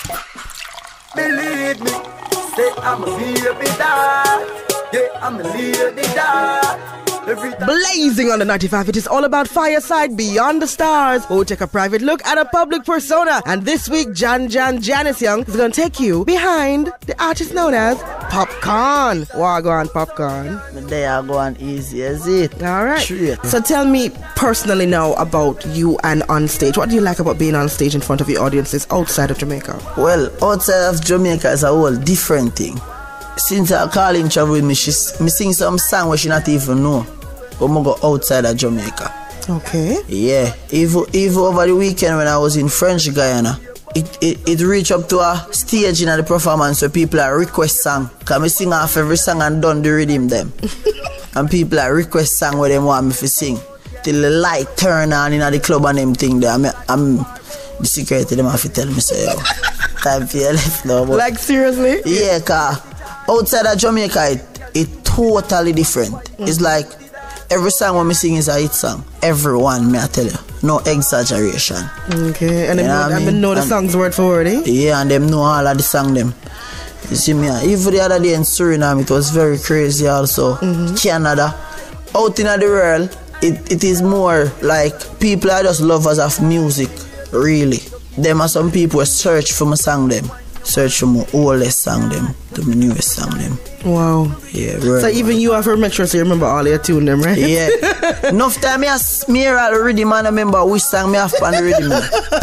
Believe me, say I'm a baby dad. Yeah, I'm a lady dad. Blazing on the 95, it is all about Fireside Beyond the Stars, who will take a private look at a public persona. And this week, Janice Young is going to take you behind the artist known as Popcorn. Wagwan Popcorn. They are going easy as it. All right. Straight. So tell me personally now about you and on stage. What do you like about being on stage in front of your audiences outside of Jamaica? Well, outside of Jamaica is a whole different thing. Since I call in travel with me, me sing some song where she not even know. But I go outside of Jamaica. Okay. Yeah. Even over the weekend when I was in French Guyana, it reached up to a stage in the performance where people are request song. Because I sing off every song and done the rhythm them. And people are request song where they want me to sing. Till the light turn on in the club and them thing there. I'm the security them have to tell me say, yo, time for your left now. Like seriously? Yeah, cause outside of Jamaica, it totally different. It's like every song when me sing is a hit song. Everyone, me I tell you. No exaggeration. Okay, and them know the songs word for word, eh? Yeah, and them know all of the song them. You see me, even the other day in Suriname, it was very crazy also. Canada. Out in the world, it is more like people are just lovers of music, really. Them are some people who search for my song them. Search for my oldest song them to my newest song them. Wow. Yeah, right. So even you have to make sure so you remember all your tune them, right? Yeah. Enough time I smear all the rhythm and I remember which song me have on the rhythm.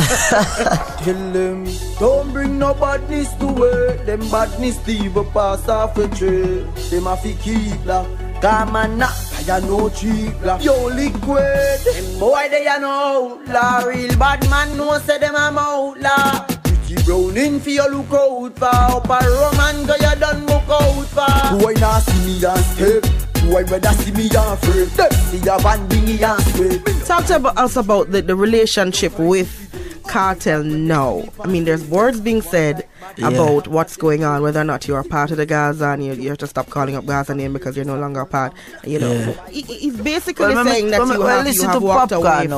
Tell them, don't bring no badness to work. Them badness Steve pass off a trail. Them have to keep la. Come on now, I no cheap la. Yo liquid. Them boy they a know la. Real bad man no say them a out la. Keep running for your look out for. Up a Roman go you done look out for. Why not see me and step? Why rather see me and afraid? See your van bingy and sweat. Talk to us about the relationship with Cartel now. I mean, there's words being said about what's going on, whether or not you're a part of the Gaza and you have to stop calling up Gaza name because you're no longer a part. You know, he's basically saying that you have walked away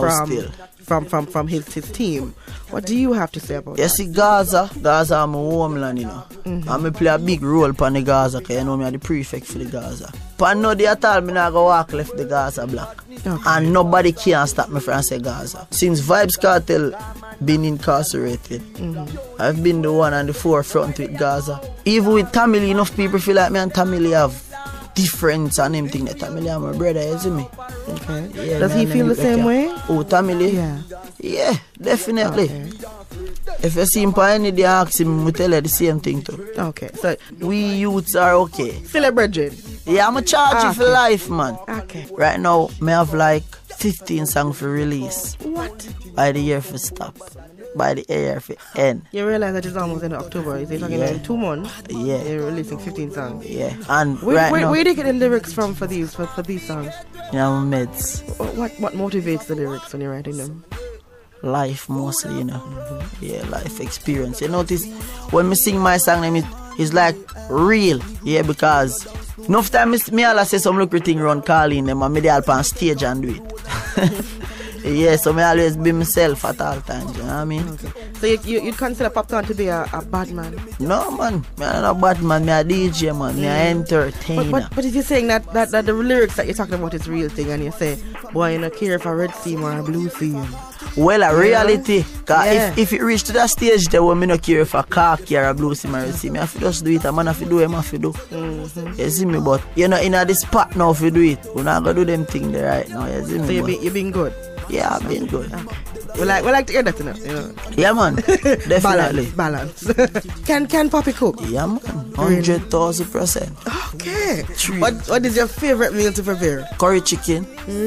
from his team. What do you have to say about that? You see, Gaza I'm a homeland, you know. And I play a big role for the Gaza because you know me are the prefect for the Gaza. But no day at all, me not go walk left the Gaza block. Okay. And nobody can stop me from say Gaza. Since Vybz Kartel been incarcerated, I've been the one on the forefront with Gaza. Even with Tamil, enough people feel like me and Tamil have difference and everything. That Tamil is my brother, you see me? Okay. Yeah, does he feel the same way? Oh, Tamil? Yeah. Yeah, definitely. Okay. If you see him for any day, ask him, we tell you the same thing too. Okay, so we youths are okay. Celebrating. Yeah, I'm a charge you for life, man. Okay. Right now, I have like 15 songs for release. What? By the year for stop. By the year for end. You realize that it's almost in October. Is it talking in 2 months? Yeah. You're releasing 15 songs. Yeah. And where now, do you get the lyrics from for these songs? Yeah, meds. What motivates the lyrics when you're writing them? Life mostly, you know. Yeah, life experience. You notice when me sing my song, it's like real. Yeah, because enough time me all say some lucrative thing around calling them and me they all on stage and do it. Yeah, so me always be myself at all times, you know what I mean? Okay. So you consider Popcorn to be a bad man? No, man. Me not a bad man. Me a DJ, man. Me a entertainer. But if you're saying that the lyrics that you're talking about is real thing and you say, boy, you don't care if a red sea or a blue sea. Well, a reality. Cause if it reach to that stage there where me no care if a khaki or a blue sea or a red sea, me have to just do it. A man have to do it, have to do. You see me? But you know, in a this spot now if you do it, we're not going to do them thing there right now. You see me? So you've been good? Yeah, I've been good. Okay. We like to hear that, you know. Yeah, man. Definitely. Balance. Can Poppy cook? Yeah, man. 100,000%. Okay. What is your favorite meal to prepare? Curry chicken.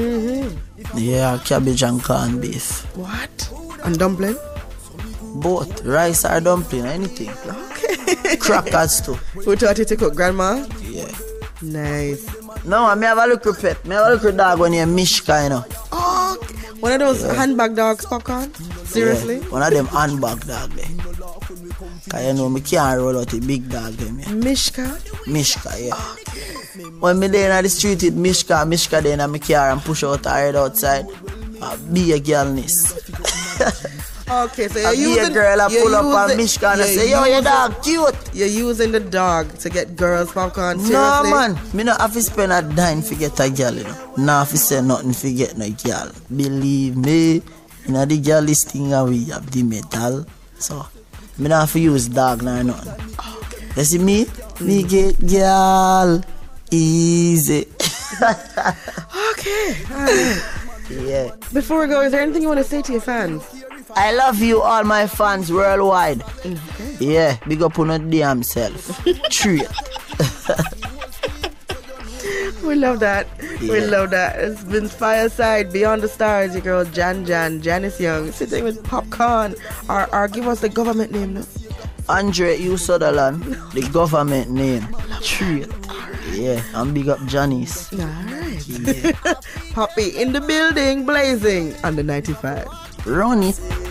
Yeah, cabbage and corned beef. What? And dumpling? Both. Rice or dumpling, anything. Okay. Crackers too. Who taught you to cook, Grandma? Yeah. Nice. No, I have a little pet. I have a little dog when you're Mishka, you know. Oh, okay. One of those handbag dogs, Popcorn? Seriously? Yeah, one of them handbag dogs there. Because you know, I can't roll out a big dog there. Mishka? Mishka, yeah. Okay. When me there in the street with Mishka there in my car and push out her head outside, be a girlness. Okay, so I you're be a using... girl I you're pull up on using- Mishka and I you're say, yo, your using- dog cute. You're using the dog to get girls popcorn. Seriously? No, man. Me not have to spend a dime to get a girl, you know. Nah, have to say nothing to get no girl. Believe me, you know, the girl this thing we have the metal. So, me not have to use dog nor nothing. You see me? Me get girl easy. Okay. Alright. Yeah. Before we go, is there anything you want to say to your fans? I love you, all my fans worldwide. Okay. Yeah, big up on your damn self. True. We love that. We Yeah. love that. It's been Fireside Beyond the Stars. Your girl Janice Young, sitting with Popcorn. Or give us the government name now. Andre U. Sutherland, the government name. True. Yeah, and big up Janice. Alright. Yeah. Poppy in the building, blazing on the 95. Run it.